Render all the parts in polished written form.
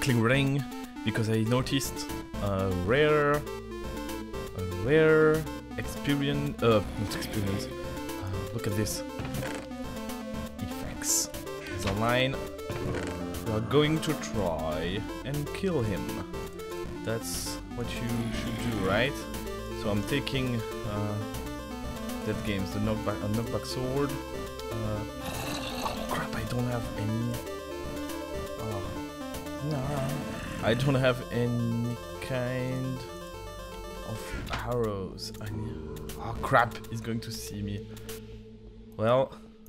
quickly running because I noticed a rare experience. Not experience. Look at this. Effects. He's online. We are going to try and kill him. That's what you should do, right? So I'm taking Dead Games, the knockback sword. Oh crap! I don't have any. No, I don't have any kind of arrows. I need. Oh crap! He's going to see me. Well,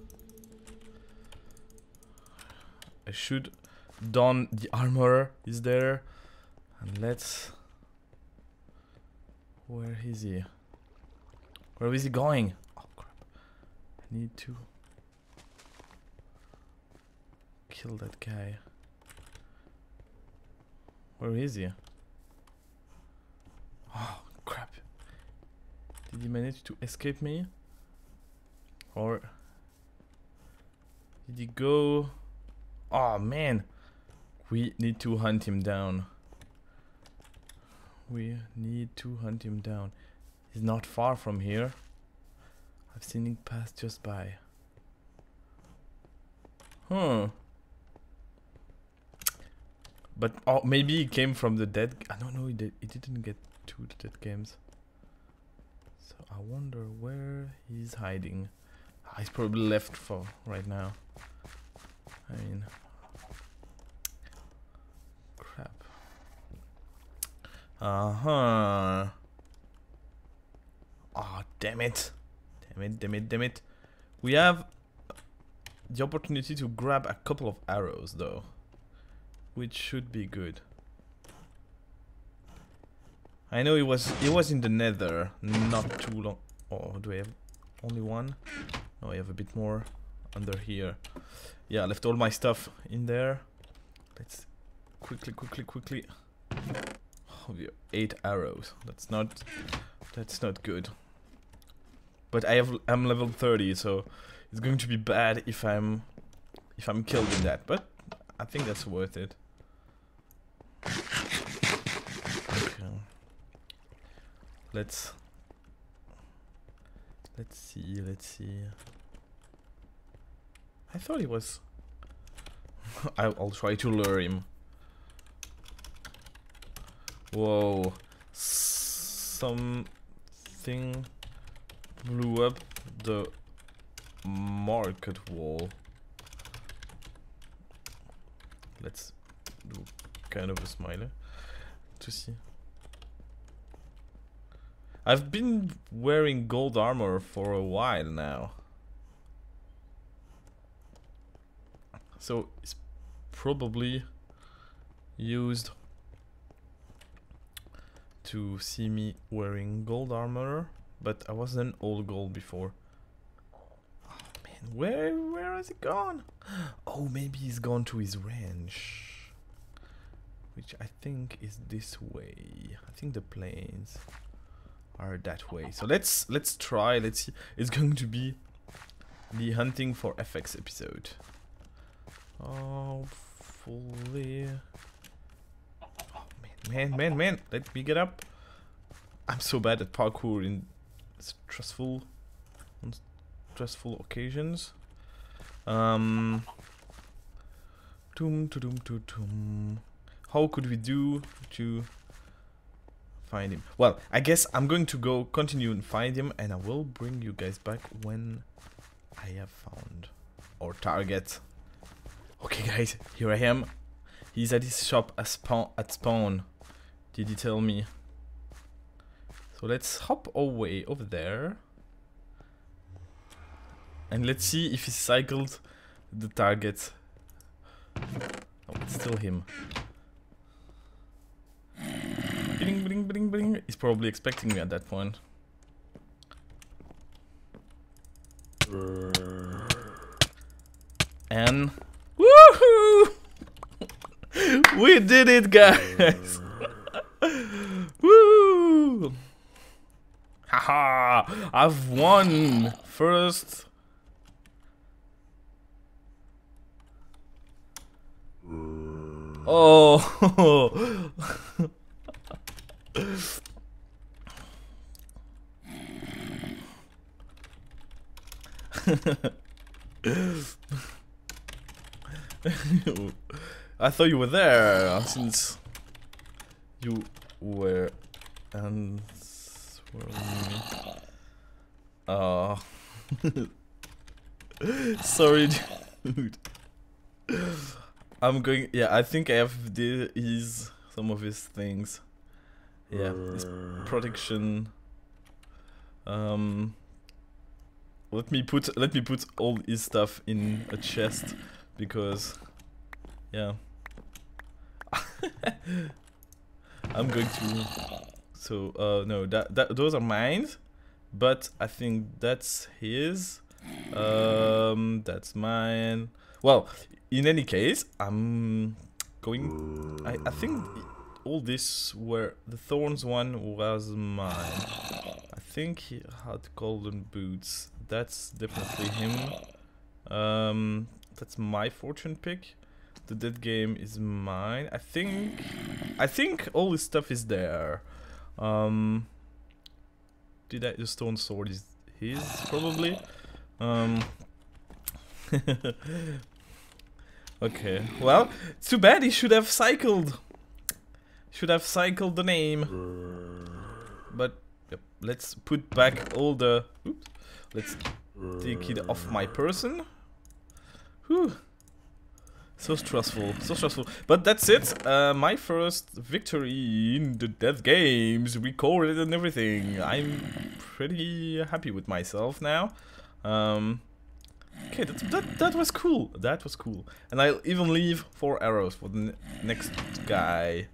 I should don the armor. Is there? And let's. Where is he? Where is he going? Oh crap! I need to kill that guy. Where is he? Oh crap! Did he manage to escape me? Or did he go? Oh man! We need to hunt him down. We need to hunt him down. He's not far from here. I've seen him pass just by. Huh. But oh, maybe he came from the dead. I don't know. He didn't get to the Dead Games. So I wonder where he's hiding. He's probably left for right now. I mean, crap. Oh, damn it! Damn it! We have the opportunity to grab a couple of arrows, though. Which should be good. I know it was in the nether not too long. Oh, do I have only one? No, I have a bit more under here. Yeah, I left all my stuff in there. Let's quickly. Oh, we have 8 arrows. That's not good. But I'm level 30, so it's going to be bad if I'm killed in that. But I think that's worth it. Okay. Let's see. I thought he was. I'll try to lure him. Whoa! Something blew up the market wall. Let's do kind of a smiley to see. I've been wearing gold armor for a while now. So it's probably used to see me wearing gold armor, but I wasn't all gold before. Oh man, where has he gone? Oh, maybe he's gone to his ranch, which I think is this way. I think the plains are that way. So let's try. Let's see. It's going to be the hunting for FX episode. Oh, fully. Oh man! Let me get up. I'm so bad at parkour in stressful occasions. How could we do to find him? Well, I guess I'm going to go continue and find him, and I will bring you guys back when I have found our target. Okay, guys, here I am. He's at his shop at spawn. Did he tell me? So let's hop our way over there. And let's see if he cycled the target. Oh, it's still him. Bling. He's probably expecting me at that point. And woohoo! We did it, guys! Woo! Haha! I've won first. Oh. I thought you were there since you were answering me. Oh. Sorry, dude. I'm going. Yeah, I think I have some of his things. Yeah, his protection. Let me put all his stuff in a chest because, yeah. I'm going to. So no, those are mine, but I think that's his. That's mine. Well, in any case, I'm going. I think all this were the thorns one was mine. I think he had golden boots. That's definitely him. That's my fortune pick. The dead game is mine. I think all this stuff is there. The stone sword is his probably. Okay. Well, it's too bad he should have cycled. Should have cycled the name. But yep, let's put back all the. Oops. Let's take it off my person. Whew. So stressful, so stressful. But that's it. My first victory in the death games, recorded and everything. I'm pretty happy with myself now. Okay, that was cool. That was cool. And I'll even leave 4 arrows for the next guy.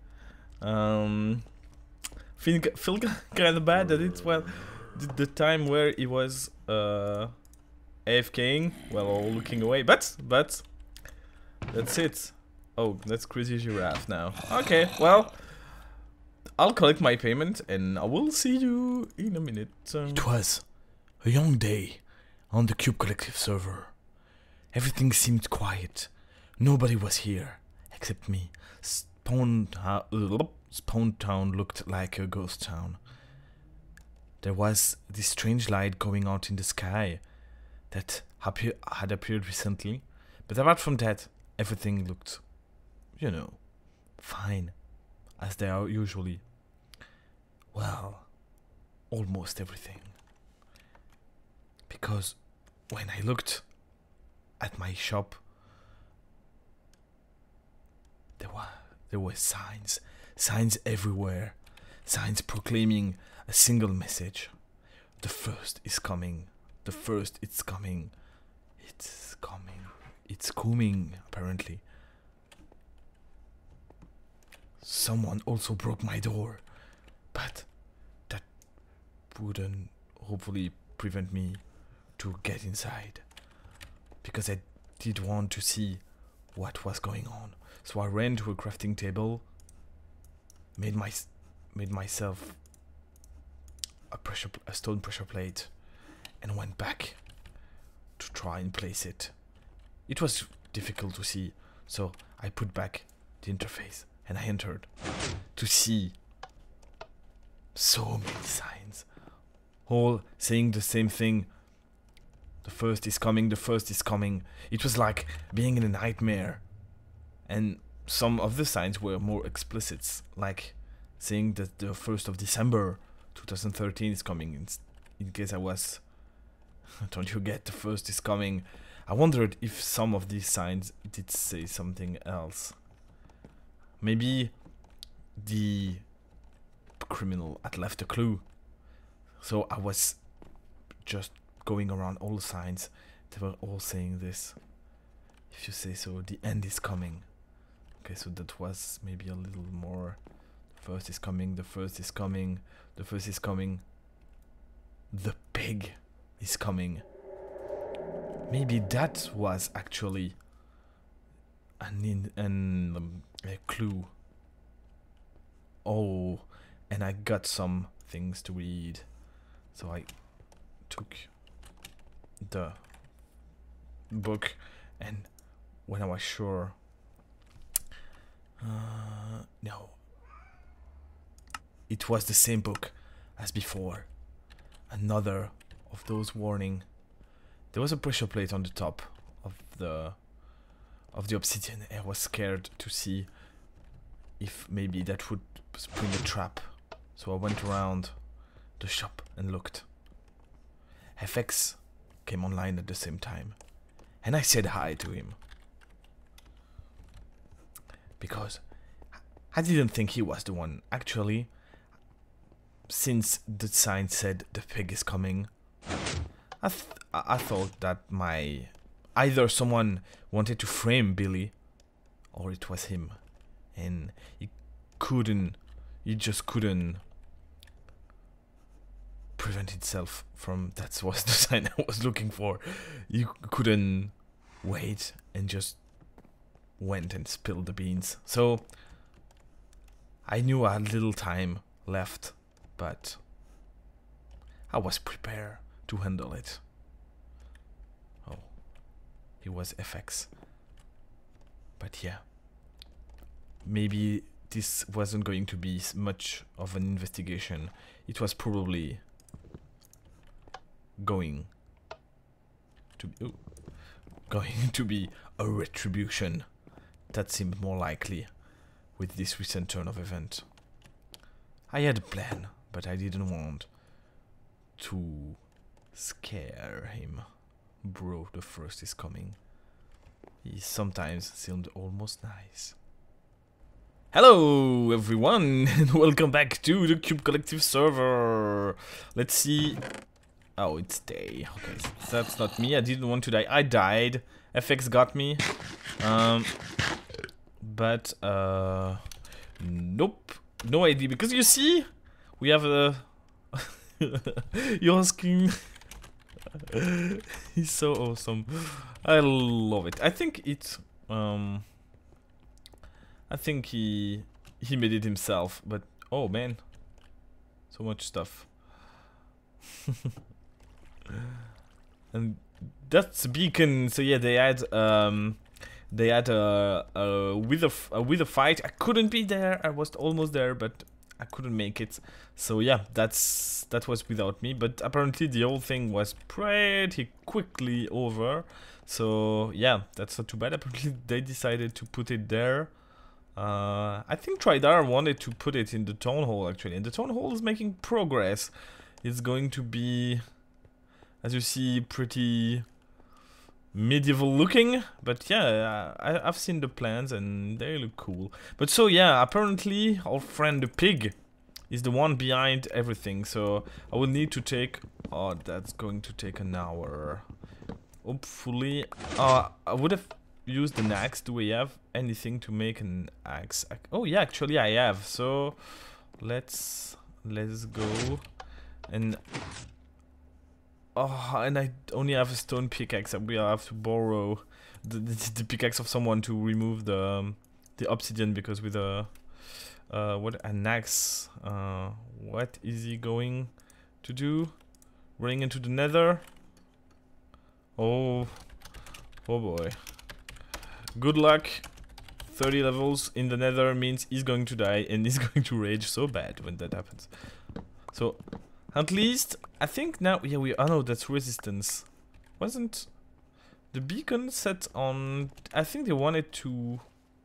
Feel kind of bad that it's the time where he was AFKing, well, looking away. But that's it. Oh, that's Crazy Giraffe now. Okay, well, I'll collect my payment and I will see you in a minute. It was a young day on the Cube Collective server. Everything seemed quiet. Nobody was here except me. Spawn Town looked like a ghost town. There was this strange light going out in the sky that had appeared recently, but apart from that, everything looked, you know, fine, as they are usually. Well, almost everything. Because when I looked at my shop, there were signs everywhere, signs proclaiming a single message: the first is coming. The first is coming. It's coming. It's coming, apparently. Someone also broke my door, but that wouldn't hopefully prevent me to get inside, because I did want to see what was going on. So I ran to a crafting table, made myself a stone pressure plate, and went back to try and place it. It was difficult to see, so I put back the interface and I entered to see so many signs, all saying the same thing: the first is coming, the first is coming. It was like being in a nightmare. And some of the signs were more explicit, like saying that the 1st of December 2013 is coming. In case I was, don't you get, the first is coming. I wondered if some of these signs did say something else. Maybe the criminal had left a clue. So I was just going around all the signs. They were all saying this: if you say so, the end is coming. Okay, so that was maybe a little more. The first is coming, the first is coming, the first is coming. The pig is coming. Maybe that was actually a clue. Oh, and I got some things to read. So I took the book, and when I was sure, No. It was the same book as before. Another of those warning. There was a pressure plate on the top of the obsidian. I was scared to see if maybe that would spring a trap. So I went around the shop and looked. FX came online at the same time. And I said hi to him. Because I didn't think he was the one. Actually, since the sign said the pig is coming, I thought that either someone wanted to frame Billy, or it was him, and he just couldn't prevent itself from. That was the sign I was looking for. You couldn't wait and just went and spilled the beans. So I knew I had little time left, but I was prepared to handle it. Oh, it was FX. But yeah, maybe this wasn't going to be much of an investigation. It was probably going to be a retribution. That seemed more likely with this recent turn of event. I had a plan, but I didn't want to scare him. Bro, the first is coming. He sometimes seemed almost nice. Hello everyone, and welcome back to the Cube Collective server. Let's see. Oh, it's day. Okay, so that's not me. I didn't want to die. I died. FX got me. But nope, no idea, because you see, we have a your skin. He's so awesome. I love it. I think it. I think he made it himself. But oh man, so much stuff. And that's beacon. So yeah, they had with a fight. I couldn't be there. I was almost there, but I couldn't make it. So yeah, that was without me. But apparently the whole thing was pretty quickly over. So yeah, that's not too bad. Apparently they decided to put it there. I think Tridar wanted to put it in the town hall actually, and the town hall is making progress. It's going to be, as you see, pretty medieval looking, but yeah, I've seen the plans and they look cool. But so yeah, apparently our friend the pig is the one behind everything, so I will need to take, oh, that's going to take an hour. Hopefully, I would have used an axe. Do we have anything to make an axe? Oh yeah, actually I have, so let's go. And oh, and I only have a stone pickaxe. We'll have to borrow the pickaxe of someone to remove the obsidian, because with a what, an axe, what is he going to do? Running into the nether? Oh boy. Good luck. 30 levels in the nether means he's going to die, and he's going to rage so bad when that happens. So at least, I think now, yeah, oh no, that's resistance. Wasn't the beacon set on, I think they wanted to,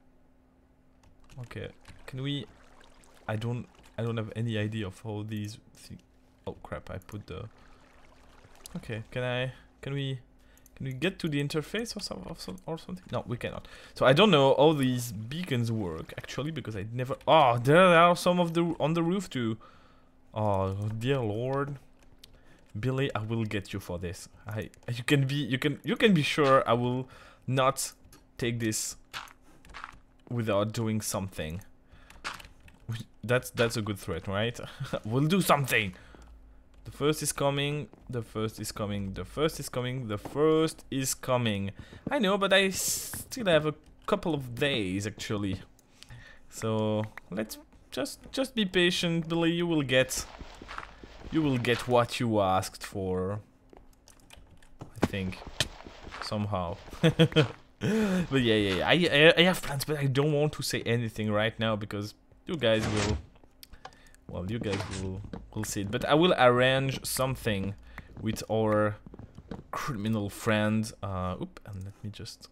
okay, can we, I don't have any idea of how these oh crap, I put the, okay, can we get to the interface or something? No, we cannot. So I don't know how these beacons work actually, because I never, oh, there are some of the, on the roof too. Oh dear Lord, Billy, I will get you for this. You can be sure I will not take this without doing something. That's a good threat, right? We'll do something. The first is coming. The first is coming. The first is coming. The first is coming. I know, but I still have a couple of days actually. So let's. Just be patient, Billy. You will get what you asked for. I think somehow. But yeah. I have plans, but I don't want to say anything right now because you guys will. Well, you guys will see it. But I will arrange something with our criminal friend. And let me just.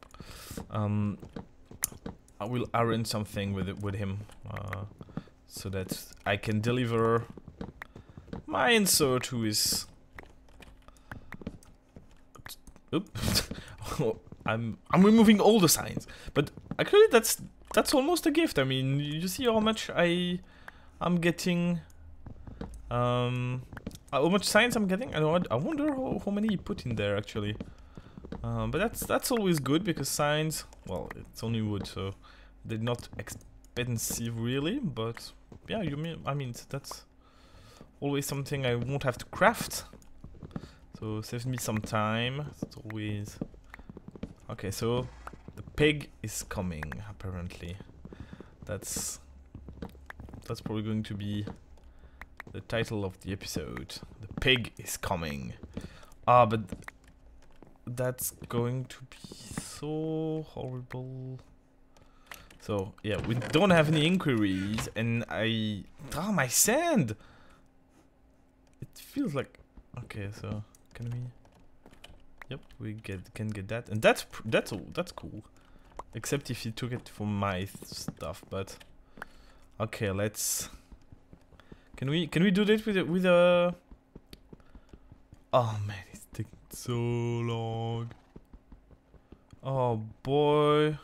I will arrange something with him, so that I can deliver my answer to his. Oops. I'm removing all the signs, but actually that's almost a gift. I mean, you see how much I'm getting. How much signs I'm getting? I wonder how many he put in there actually. But that's always good because signs. Well, it's only wood, so they're not expensive really. But yeah, I mean that's always something I won't have to craft. So saves me some time. It's always okay. So the pig is coming. Apparently, that's probably going to be the title of the episode. The pig is coming. But that's going to be so horrible. So yeah, we don't have any inquiries, and my sand. It feels like okay. So can we? Yep, we can get that, and that's cool. Except if he took it for my stuff, but okay, let's. Can we do this with a? Oh man, it's taking so long. Oh boy.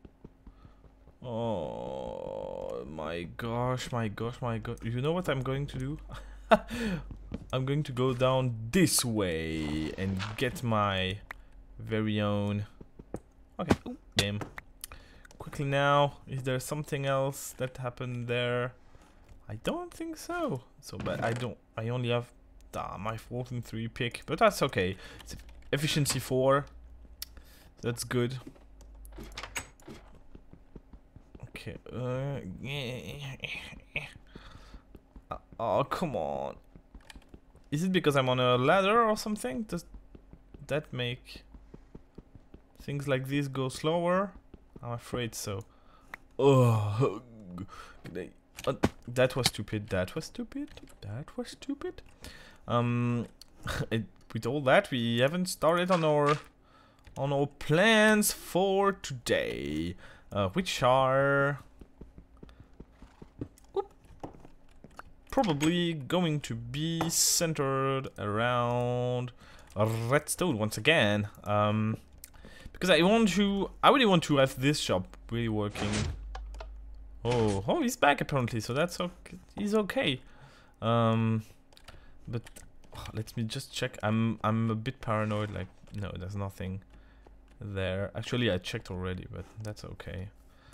Oh my gosh. You know what I'm going to do? I'm going to go down this way and get my very own. Okay. Ooh, damn. Quickly now. Is there something else that happened there? I don't think so. But I only have my 14-3 pick, but that's okay. It's efficiency 4. That's good. Okay. Oh, come on. Is it because I'm on a ladder or something? Does that make things like this go slower? I'm afraid so. Oh, that was stupid. With all that, we haven't started on our plans for today, which are probably going to be centered around redstone once again. Because I really want to have this shop really working. Oh, he's back apparently, so that's okay. He's okay. But let me just check. I'm a bit paranoid. Like, no, there's nothing there. Actually, I checked already, but that's okay.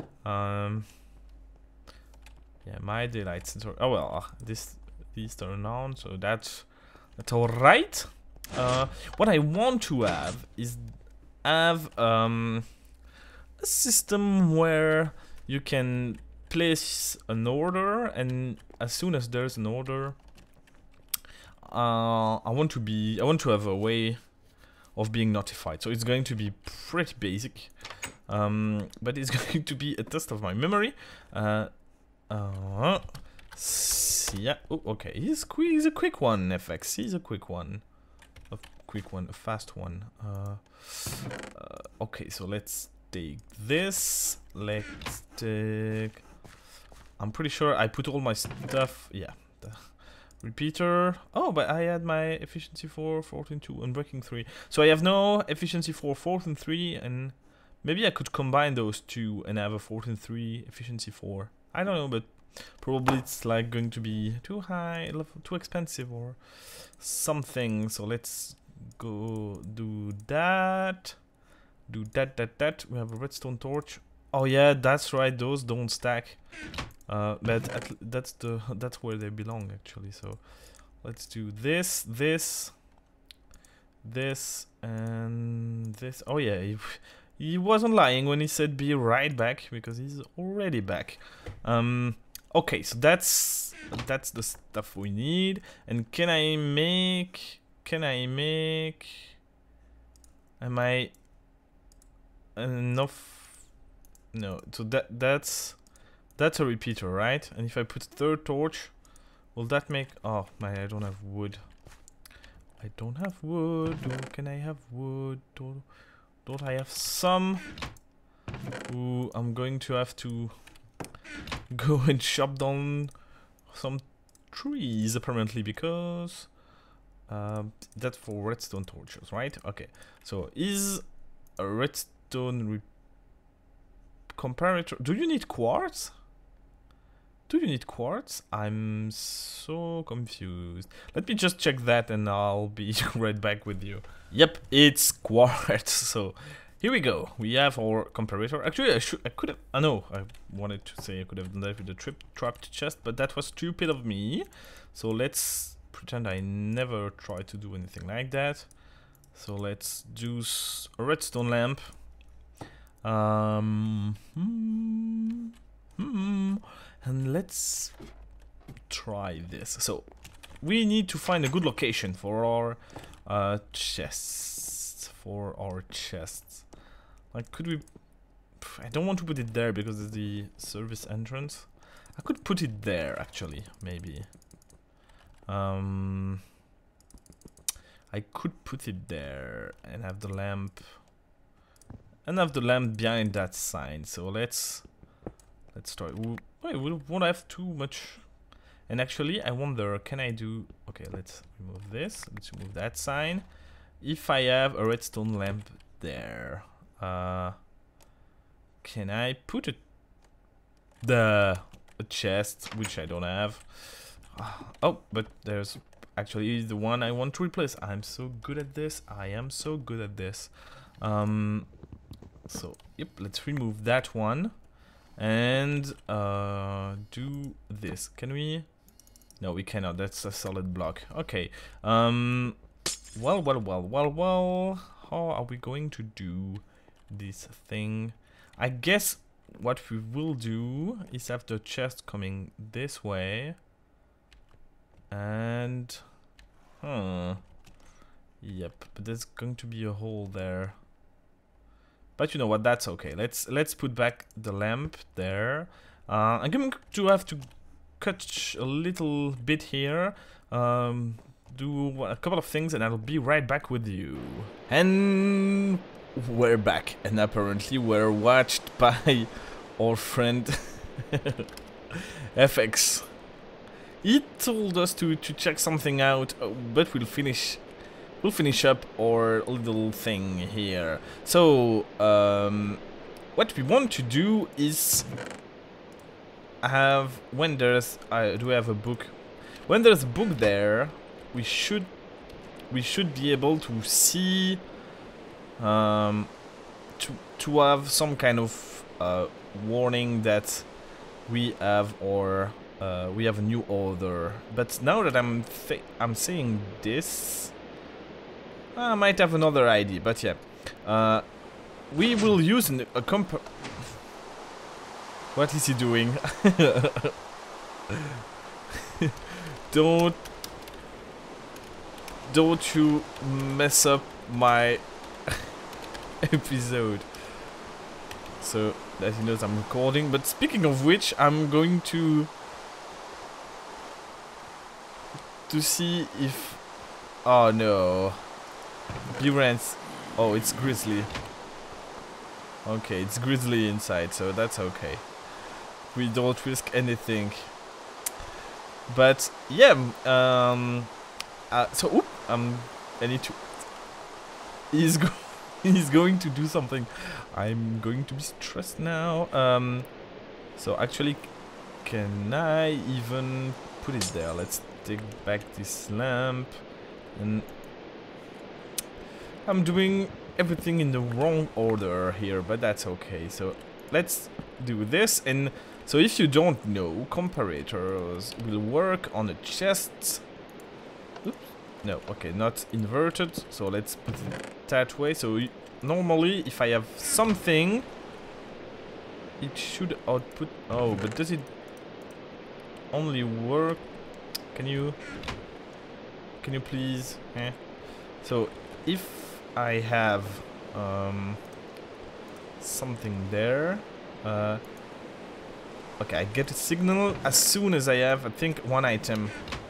Yeah, my daylight sensor. Oh well, these turn on, so that's all right. What I want to have is a system where you can place an order, and as soon as there's an order, I want to have a way of being notified. So it's going to be pretty basic, but it's going to be a test of my memory. Yeah. Oh, okay. He's a quick one, FX. He's a quick one. A fast one. Okay, so let's take this. Let's take. I'm pretty sure I put all my stuff. Yeah. The repeater. Oh, but I had my efficiency 4, 14-2, and breaking 3. So I have no efficiency 4, 14-3, and maybe I could combine those two and have a 14-3 efficiency 4. I don't know, but probably it's like going to be too high, too expensive or something. So let's go do that. Do that. We have a redstone torch. Oh yeah, that's right. Those don't stack. But that's where they belong actually. So let's do this, and this. Oh yeah, he wasn't lying when he said be right back, because he's already back. Okay, so that's the stuff we need. And can I make? Am I? enough. No, so that's a repeater, right? And if I put third torch, will that make? Oh man, I don't have wood. I don't have wood. Oh, can I have wood? Don't I have some? Ooh, I'm going to have to go and chop down some trees apparently, because that's for redstone torches, right? Okay, so is a redstone comparator. Do you need quartz? Do you need quartz? I'm so confused. Let me just check that and I'll be right back with you. Yep, it's quartz. So here we go. We have our comparator. Actually, I could have. I know. I wanted to say I could have done that with the trapped chest, but that was stupid of me. So let's pretend I never tried to do anything like that. So let's do a redstone lamp. And let's try this. So we need to find a good location for our chests. Like, could we? I don't want to put it there because it's the service entrance. I could put it there actually, maybe. I could put it there and have the lamp. And have the lamp behind that sign. So let's try. Wait, we won't have too much. And actually, I wonder, can I do? Okay, let's remove this. Let's remove that sign. If I have a redstone lamp there, can I put a chest, which I don't have? Oh, but there's actually the one I want to replace. I'm so good at this. I am so good at this. So, yep, let's remove that one and do this. Can we? No, we cannot. That's a solid block. Okay. Well. How are we going to do this thing? I guess what we will do is have the chest coming this way. And yep, but there's going to be a hole there. But you know what, that's okay. Let's put back the lamp there. I'm going to have to cut a little bit here. Do a couple of things and I'll be right back with you. And we're back. And apparently we're watched by our friend FX. He told us to check something out, but we'll finish up our little thing here. So, what we want to do is have, when there's, do we have a book? When there's a book there, we should be able to see, to have some kind of warning that we have we have a new order. But now that I'm saying this, I might have another idea, but yeah. We will use a What is he doing? Don't you mess up my episode. So that he knows I'm recording. But speaking of which, I'm going to see if... Oh no. Burans. Oh, it's Grizzly. Okay, it's Grizzly inside, so that's okay. We don't risk anything. But yeah, so oop, I need to. He's going to do something. I'm going to be stressed now. So actually, can I even put it there? Let's take back this lamp, and I'm doing everything in the wrong order here, but that's okay. So let's do this. And so if you don't know, comparators will work on the chests. Oops. No, okay, not inverted. So let's put it that way. So normally, if I have something, it should output. Oh, but does it only work? Can you please? So if I have something there. Okay, I get a signal as soon as I have, I think, one item.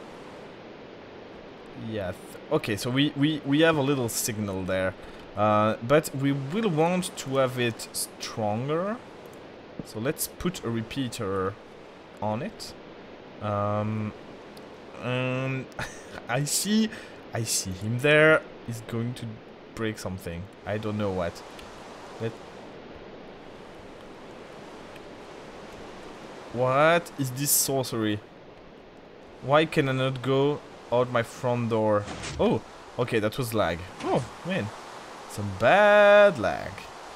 Yeah. Okay, so we have a little signal there. But we will want to have it stronger. So let's put a repeater on it. And I see him there. He's going to break something. I don't know what. What is this sorcery? Why can I not go out my front door? Oh, okay, that was lag. Oh, man. Some bad lag.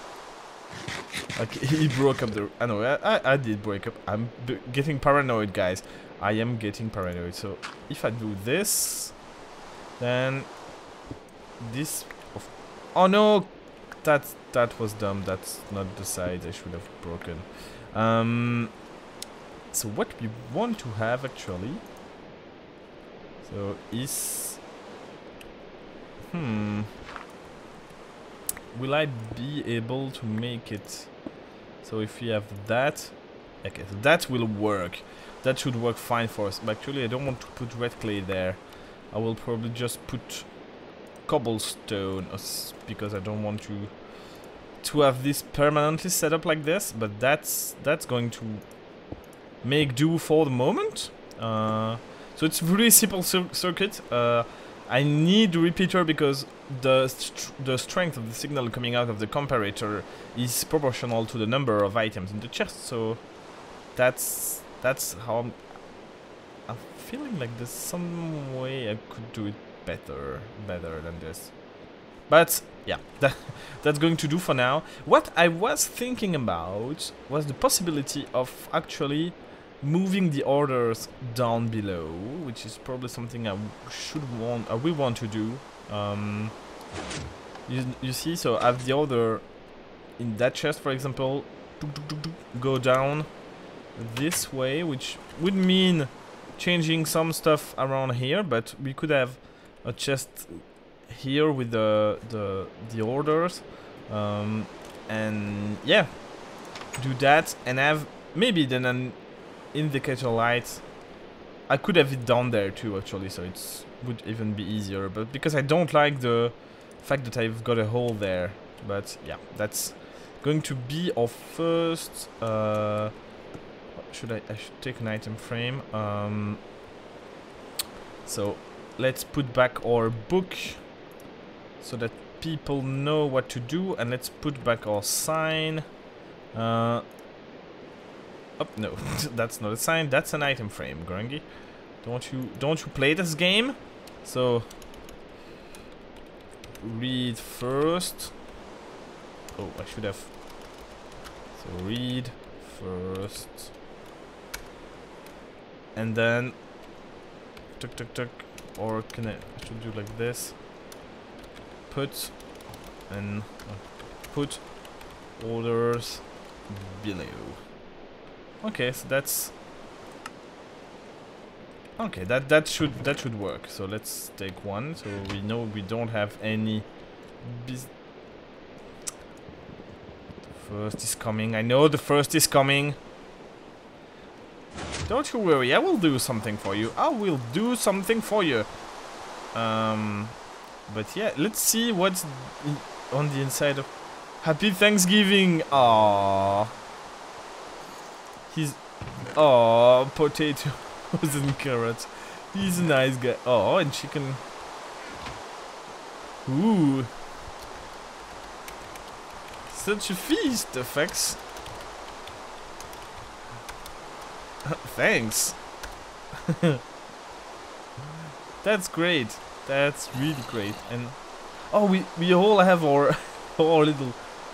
Okay, he broke up the... I know, I did break up. I'm getting paranoid, guys. I am getting paranoid. So, if I do this, then... This... Oh, no! That was dumb. That's not the side I should have broken. So what we want to have actually, so is, will I be able to make it? So if we have that, okay, so that will work. That should work fine for us. But actually, I don't want to put red clay there. I will probably just put cobblestone, because I don't want to have this permanently set up like this. But that's going to make do for the moment. So it's really simple circuit. I need the repeater because the strength of the signal coming out of the comparator is proportional to the number of items in the chest. So that's how I'm feeling like there's some way I could do it better than this. But yeah, that's going to do for now. What I was thinking about was the possibility of actually moving the orders down below, which is probably something I we want to do. You see, so I have the order in that chest, for example, go down this way, which would mean changing some stuff around here, but we could have a chest here with the orders, and yeah, do that and have maybe then an indicator light. I could have it down there too actually, so it would even be easier, but because I don't like the fact that I've got a hole there. But yeah, that's going to be our first I should take an item frame. So let's put back our book so that people know what to do, and let's put back our sign. Oh no, that's not a sign. That's an item frame, Grungy. Don't you play this game? So read first. Oh, I should have. So read first, and then tuk tuk tuk. Or can I should do like this? Put and put orders below. Okay, so that's okay. That should work. So let's take one. So we know we don't have any. The first is coming. I know the first is coming. Don't you worry. I will do something for you. I will do something for you. But yeah, let's see what's on the inside of. Happy Thanksgiving. Aww. He's... Oh, potatoes and carrots. He's a nice guy. Oh, and chicken. Ooh. Such a feast, FX. Thanks. That's great. That's really great. And... Oh, we all have our... our little...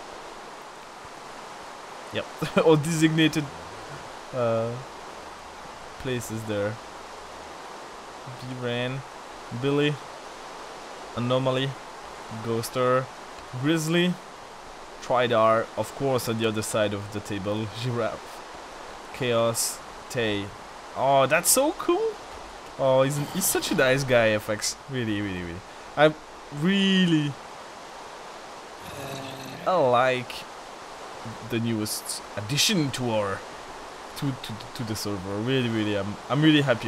Yep. Our designated... places there. B-Ran, Billy, Anomaly, Ghoster, Grizzly, Tridar, of course on the other side of the table, Giraffe, Chaos, Tay. Oh, that's so cool! Oh, he's such a nice guy, FX. Really, really, really. I like the newest addition to our to the server. Really, I'm really happy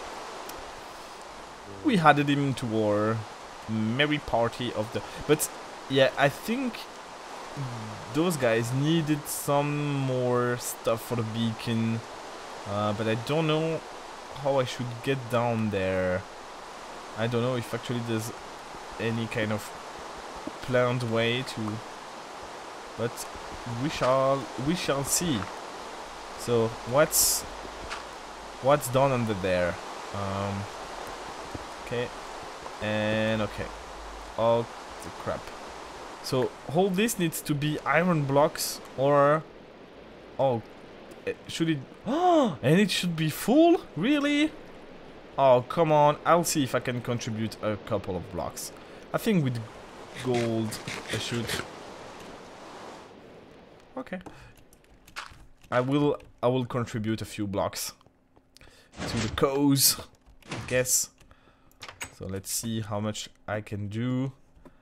we added him to our merry party of the. But yeah, I think those guys needed some more stuff for the beacon, but I don't know how I should get down there. I don't know if actually there's any kind of planned way to, but we shall see. So what's done under there? Okay, and okay. Oh the crap. So all this needs to be iron blocks, or should it? Oh, and it should be full? Really? Oh, come on. I'll see if I can contribute a couple of blocks. I think with gold I should. Okay. I will contribute a few blocks to the cause, I guess. So let's see how much I can do.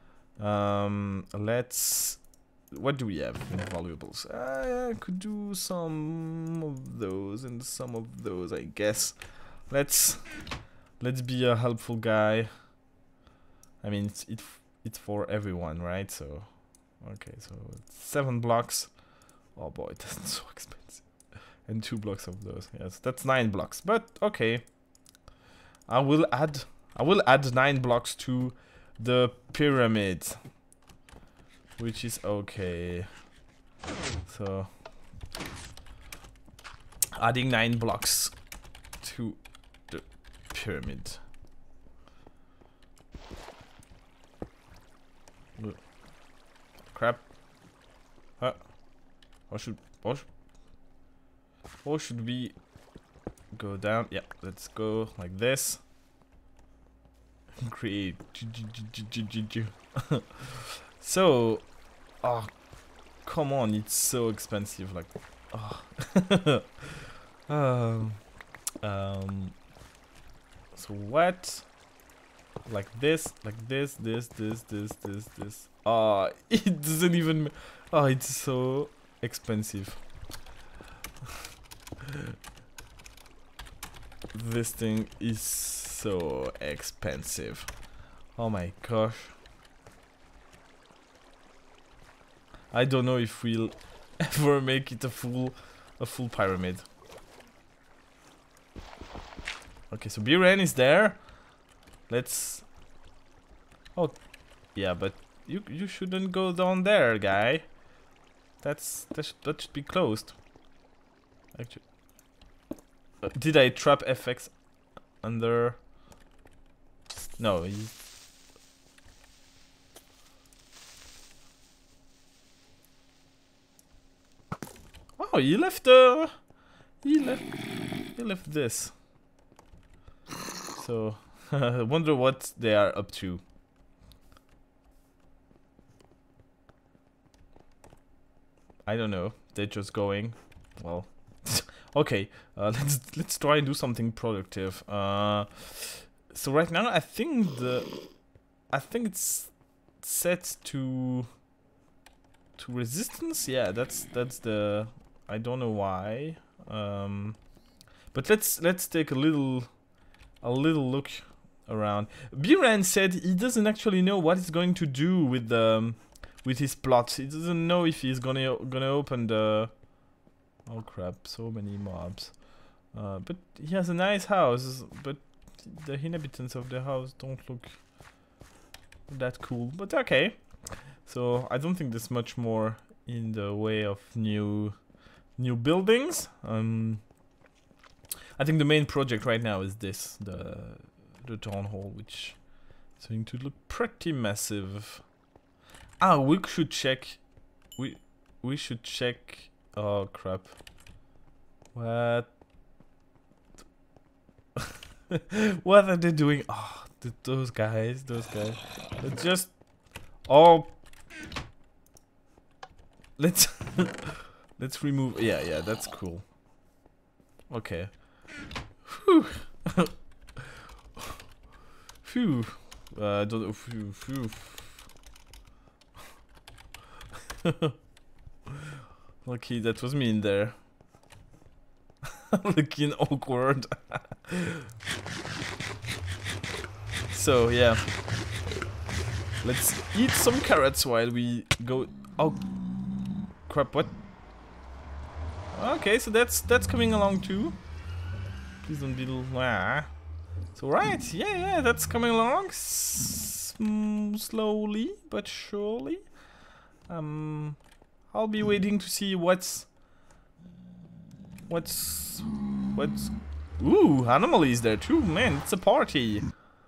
What do we have in valuables? I could do some of those and some of those, I guess. Let's be a helpful guy. I mean, it's for everyone, right? So, okay, so 7 blocks. Oh boy, that's so expensive. And 2 blocks of those. Yes, that's 9 blocks. But okay, I will add 9 blocks to the pyramid, which is okay. So, adding 9 blocks to the pyramid. Crap. Huh? What should we go down? Yeah, let's go like this. Create. So, oh, come on, it's so expensive. Like, oh. So what? Like this, this. Oh, it doesn't even. Oh, it's so expensive. This thing is so expensive. Oh my gosh. I don't know if we'll ever make it a full pyramid. Okay, so Biren is there. Let's. Oh, yeah, but you shouldn't go down there, guy. That should be closed. Actually, did I trap FX under? No. Oh, he left this. So, I wonder what they are up to. I don't know. They're just going. Well, okay. Let's try and do something productive. So right now, I think it's set to resistance. Yeah, that's the. I don't know why. But let's take a little look around. Biren said he doesn't actually know what he's going to do with his plot. He doesn't know if he's gonna open the. Oh crap! So many mobs. But he has a nice house. But the inhabitants of the house don't look that cool. But okay. So I don't think there's much more in the way of new buildings. I think the main project right now is this, the town hall, which is going to look pretty massive. Ah, we should check. We should check. Oh crap! What? What are they doing? Oh, those guys. They're just. Oh. Let's remove. Yeah, that's cool. Okay. Phew. Phew. Phew. Lucky that was me in there. Looking awkward. So yeah, let's eat some carrots while we go. Oh crap! What? Okay, so that's coming along too. Please don't be So right, yeah, that's coming along slowly but surely. I'll be waiting to see what's. Ooh, anomalies there too, man. It's a party.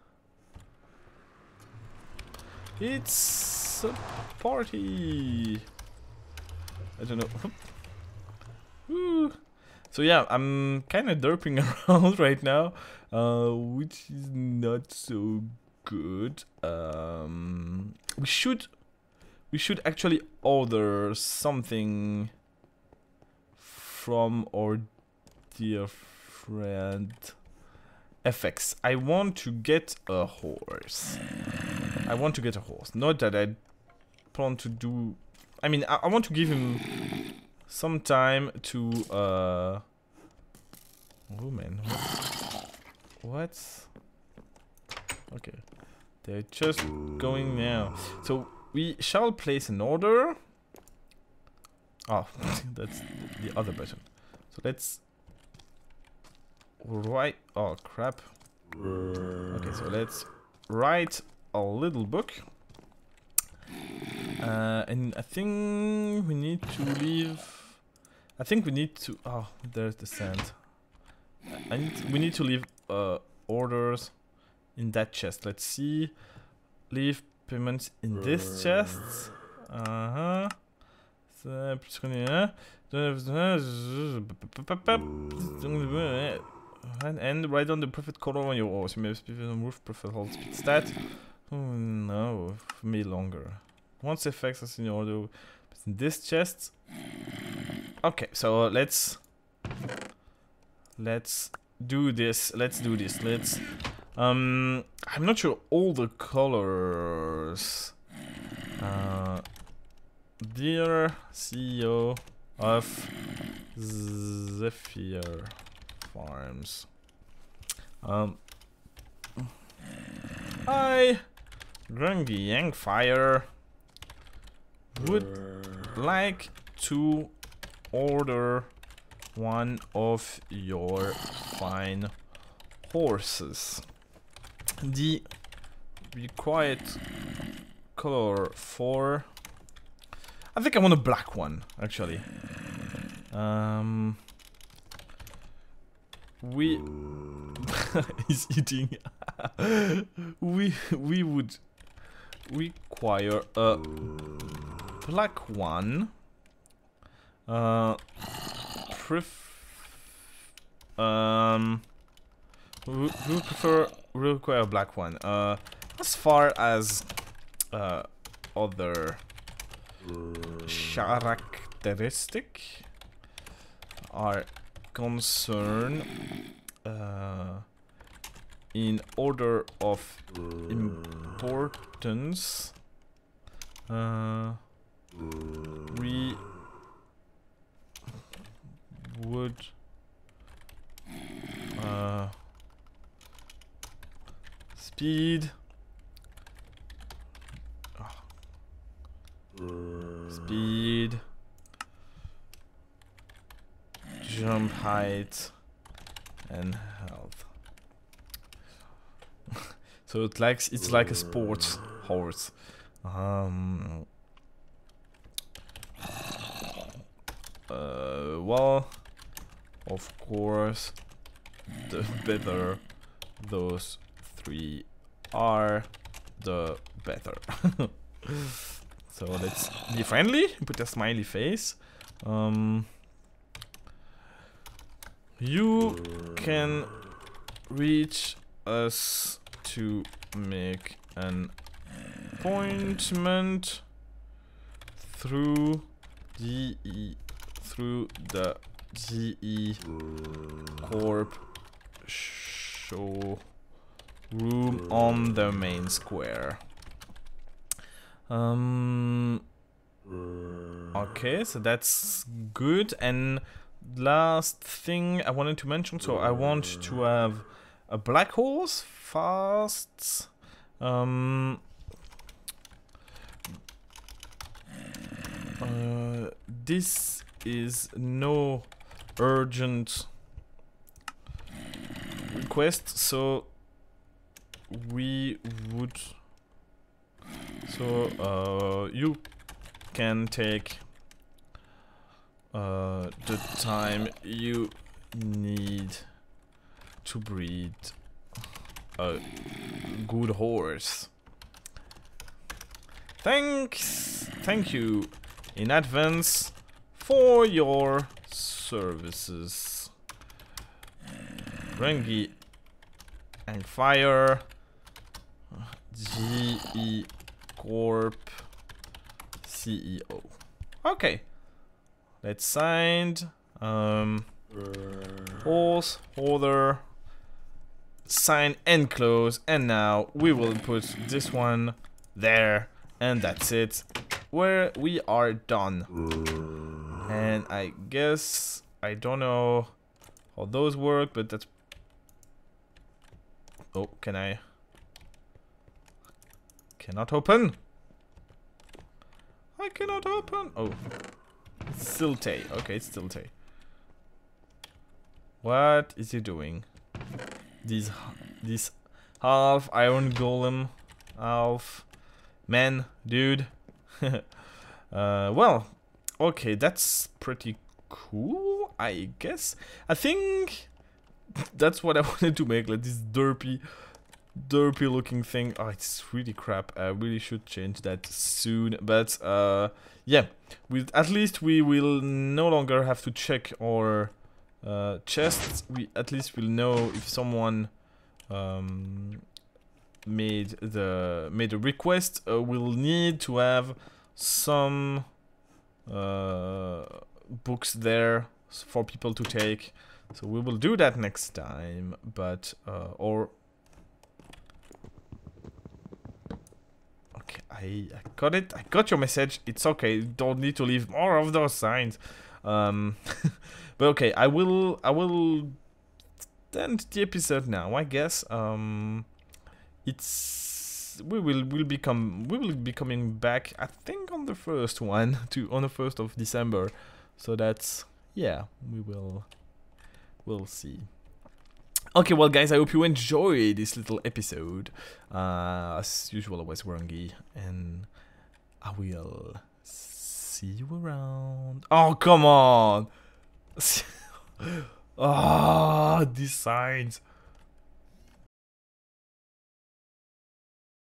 It's a party. I don't know. Ooh. So yeah, I'm kind of derping around right now, which is not so good. We should actually order something from our dear friend FX. I want to get a horse. Not that I plan to do. I mean, I want to give him some time to. Oh man, what? Okay, they're just going now. So we shall place an order. Oh, that's the other button. So let's write. Oh crap. Okay, so let's write a little book. And I think we need to leave. I think we need to. Oh, there's the sand. We need to leave orders in that chest. Let's see. Leave payments in this chest. And write on the profit color on your horse. You may speed on roof profit hold speed stat. Oh no, for me longer. Once effects is in your order, in this chest. Okay, so let's do this. I'm not sure all the colors. Dear CEO of Zephyr Farms. I, Grungy Yangfire, would like to order one of your fine horses. The required color for... I think I want a black one, actually. He's eating. we would require a black one. We require a black one. As far as other characteristic are concerned, in order of importance, we would speed, jump height, and health. So it's like a sports horse. Well, of course, the better those three are, the better. So let's be friendly, put a smiley face. You can reach us to make an appointment through the GE Corp showroom on the main square. Okay, so that's good. And last thing I wanted to mention, so I want to have a black horse fast. This is no urgent request, so we would. So you can take the time you need to breed a good horse. Thank you in advance for your services. Rengi and Fire GE Corp CEO. Okay. Let's sign. Horse, order, sign and close. And now we will put this one there. And that's it. Where we are done. And I guess, I don't know how those work, but that's... Oh, can I? Cannot open. I cannot open. Oh. It's still Tay. Okay, it's still Tay. What is he doing? This half iron golem, half man, dude. Well, okay, that's pretty cool, I guess. I think that's what I wanted to make, like this derpy looking thing. Oh, it's really crap. I really should change that soon. But yeah, at least we will no longer have to check our chests. We at least will know if someone made a request. We'll need to have some books there for people to take. So we will do that next time. But or I got it. I got your message. It's okay. Don't need to leave more of those signs. But okay, I will end the episode now, I guess. We will be coming back, I think, on the first one on the 1st of December. So that's, yeah, we'll see. Okay, well, guys, I hope you enjoyed this little episode. As usual, I was Rengi, and I will see you around. Oh, come on! Ah, these signs.